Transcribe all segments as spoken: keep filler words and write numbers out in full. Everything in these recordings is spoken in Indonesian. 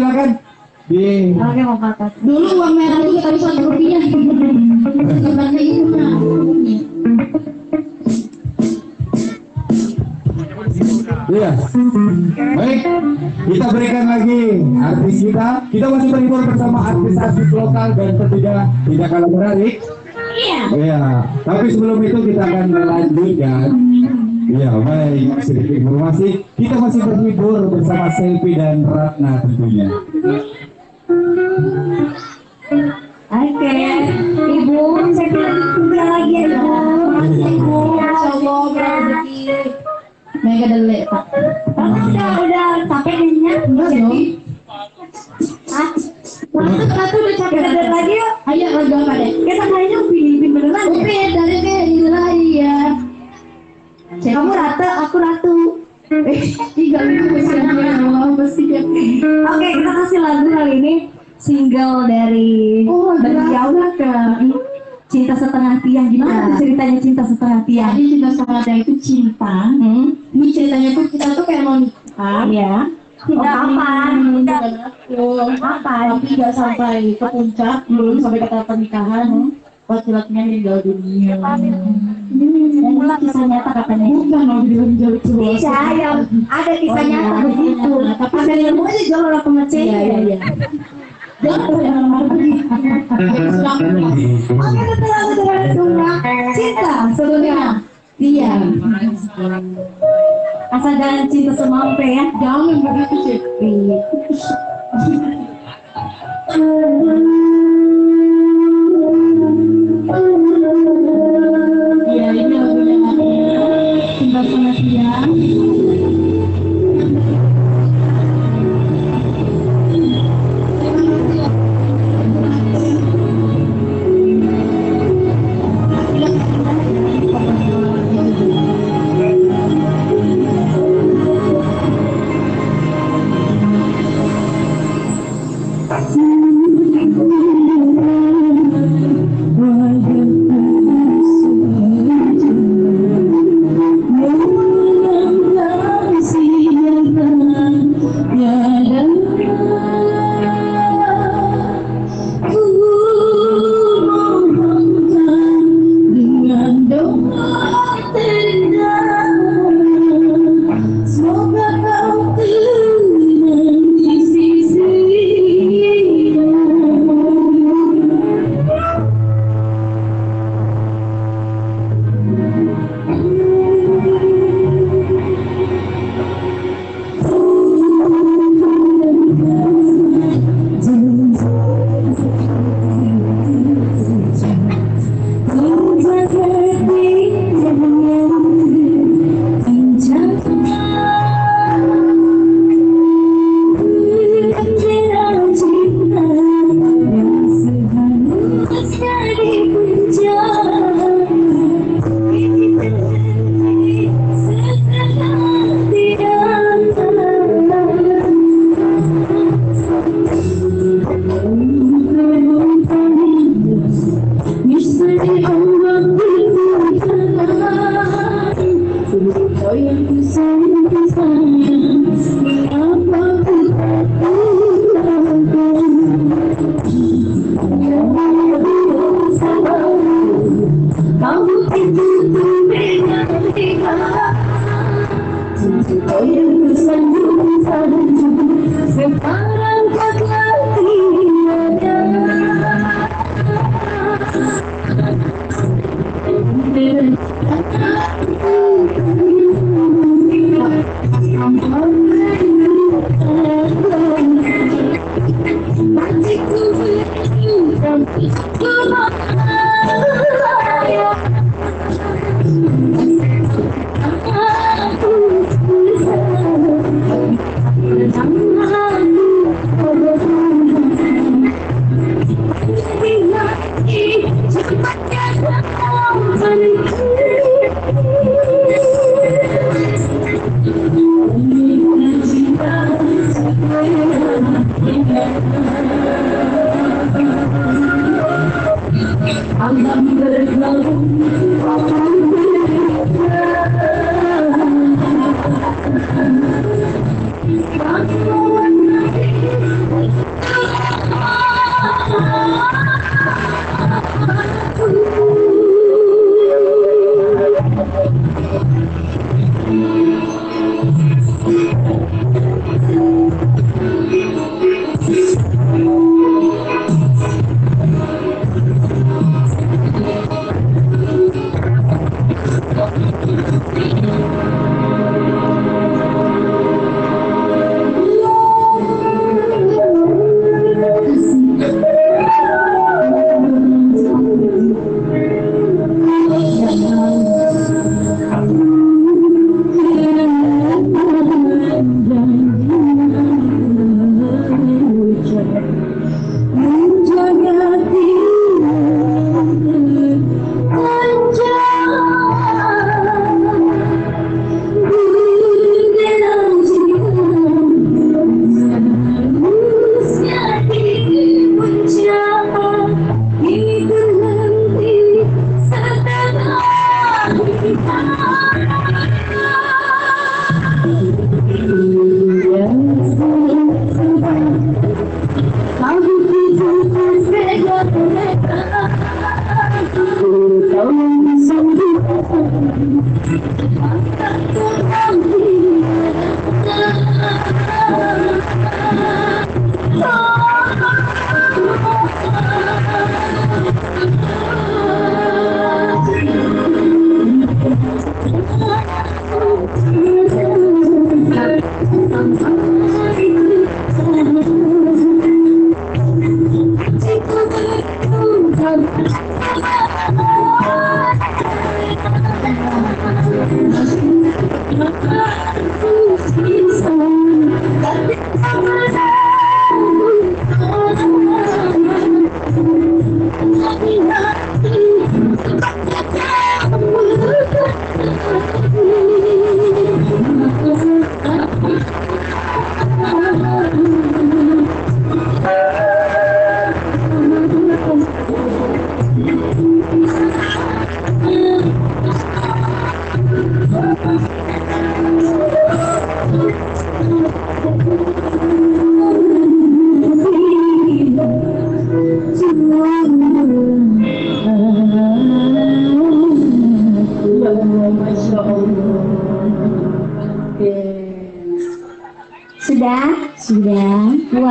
silakan. Di. Oke, mau pakai. Dulu uang merah juga tadi satu rupiah. Tempatnya itu nah. Iya. Baik, kita berikan lagi artis kita. Kita masih terhibur bersama artis-artis lokal dan tentunya tidak kalah menarik. Iya. Iya. Tapi sebelum itu kita akan melanjutkan. Iya, baik. Sedikit informasi. Kita masih terhibur bersama Selvi dan Ratna tentunya. Oke, Ibu, saya tinggal lagi ya. Ibu, Insyaallah berrezeki. Mega delek Pak. udah udah capek kayaknya. Enggak dong. Ah, Ratu ratu udah capek kita lagi yuk. Ayo lagu apa deh? Kita kayaknya upin upin beneran. Upin dari kayak ilahi ya. Kamu rata, aku ratu. Tiga minggu usianya Allah pasti ya. Oke, kita kasih lagu kali ini single dari Oh, Berjauh ke Cinta Setengah Tiang. Gimana Nah. ceritanya Cinta Setengah Tiang? Jadi cinta sama dia itu cinta. Hmm? Ini ceritanya tuh kita tuh kayak mau nikah. Iya. Tidak kapan? Bukan aku. Kapan? Tapi nggak sampai ke puncak, belum sampai kata pernikahan. Laki-lakinya meninggal dunia. Dan ini kisah nyata katanya. Bukan mau bilang jauh Iya, yang ada kisah nyata begitu. Tapi Ada yang mau aja jual orang pengecek. Iya, iya, iya. Jangan yang marah. Oke, betul lagu dengan sunnah cinta sebelumnya. Iya. Asal jangan cinta semampe ya. Jangan begitu sih. Iya, ini lagunya cinta sama dia.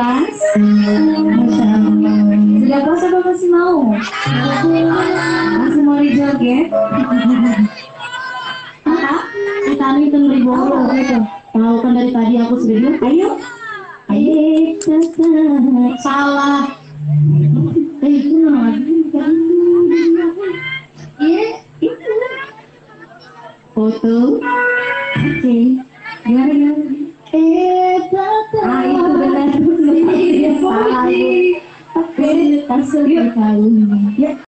Mas. Masya Allah. Sudah puasa apa masih mau? Masih mau dijoget? Apa? Kita itu ribu Oh, itu. tahu kan dari tadi aku sudah bilang Ayo. ayo salah eh itu lagi kan Iya, itu. foto Oke. Gimana gimana? eh Ah, itu benar. salah Tapi, kasih tahu ya.